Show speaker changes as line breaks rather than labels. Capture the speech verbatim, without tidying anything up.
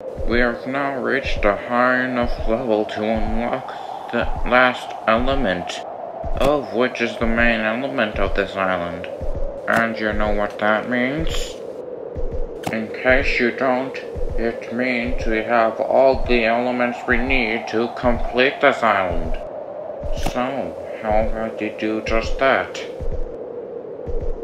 We have now reached a high enough level to unlock the last element, of which is the main element of this island. And you know what that means? In case you don't, it means we have all the elements we need to complete this island. So, how about you do just that?